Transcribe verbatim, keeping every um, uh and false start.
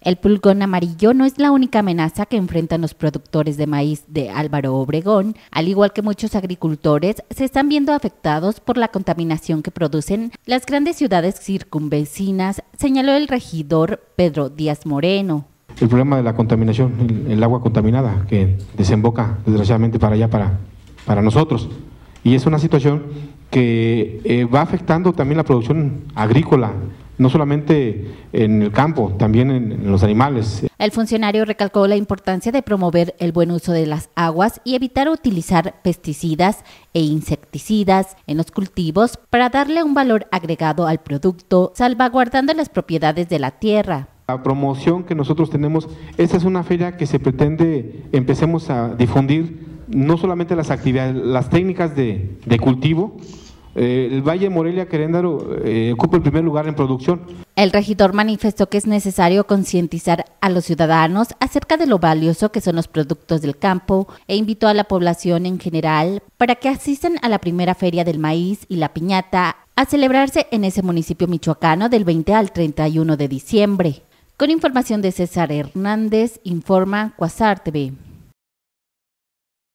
El pulgón amarillo no es la única amenaza que enfrentan los productores de maíz de Álvaro Obregón. Al igual que muchos agricultores, se están viendo afectados por la contaminación que producen las grandes ciudades circunvecinas, señaló el regidor Pedro Díaz Moreno. El problema de la contaminación, el, el agua contaminada que desemboca desgraciadamente para allá, para, para nosotros. Y es una situación que eh, va afectando también la producción agrícola, no solamente en el campo, también en, en los animales. El funcionario recalcó la importancia de promover el buen uso de las aguas y evitar utilizar pesticidas e insecticidas en los cultivos para darle un valor agregado al producto, salvaguardando las propiedades de la tierra. La promoción que nosotros tenemos, esta es una feria que se pretende, empecemos a difundir no solamente las actividades, las técnicas de, de cultivo. Eh, el Valle Morelia-Querétaro eh, ocupa el primer lugar en producción. El regidor manifestó que es necesario concientizar a los ciudadanos acerca de lo valioso que son los productos del campo e invitó a la población en general para que asistan a la primera feria del maíz y la piñata a celebrarse en ese municipio michoacano del veinte al treinta y uno de diciembre. Con información de César Hernández, informa Cuasar T V.